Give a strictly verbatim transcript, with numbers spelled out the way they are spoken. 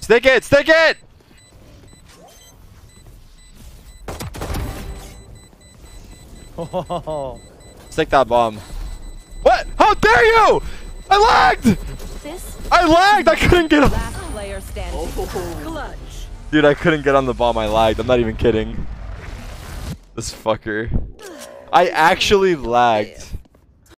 Stick it! Stick it! Stick that bomb. What? How dare you! I lagged! This I lagged! I couldn't get on. last player standing. Oh. Clutch. Dude, I couldn't get on the bomb. I lagged. I'm not even kidding. This fucker. I actually lagged.